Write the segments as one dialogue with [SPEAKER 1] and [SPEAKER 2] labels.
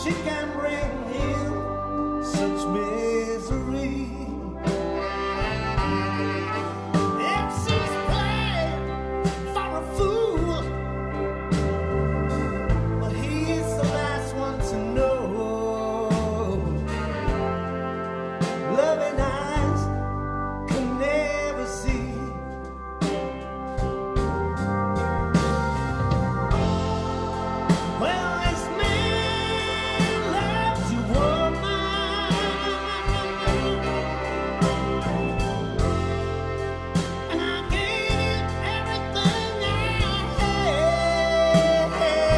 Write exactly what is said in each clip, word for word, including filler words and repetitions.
[SPEAKER 1] she can bring him such misery. If she's playing for a fool, but he's the last one to know. Loving eyes can never see. Well, this man loves you, woman, and I gave you everything I had.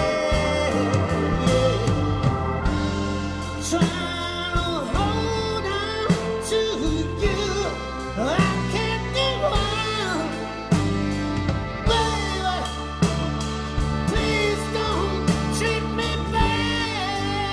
[SPEAKER 1] Trying to hold on to you, I can't do wrong, baby. Please don't treat me bad.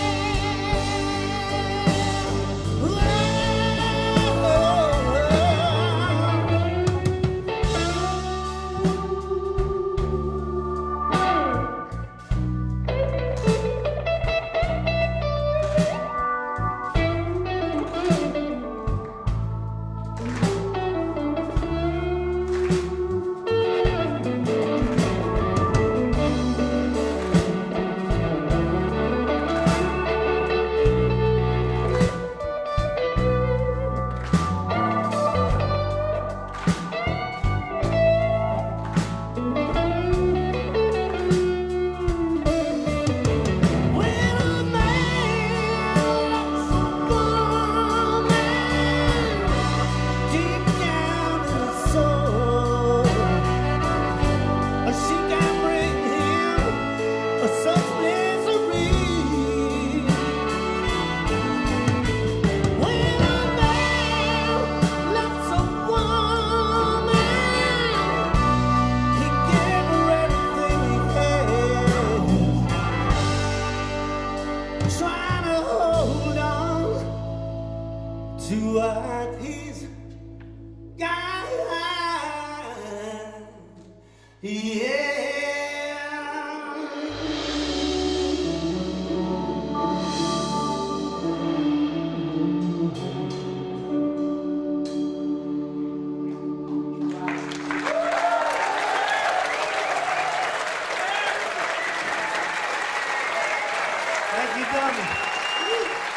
[SPEAKER 1] When a man loves a woman deep down in his soul, she can bring him such misery. When a man loves a woman, he gave her everything he had. Trying to hold on to what he's got. Yeah. Thank you, Tommy.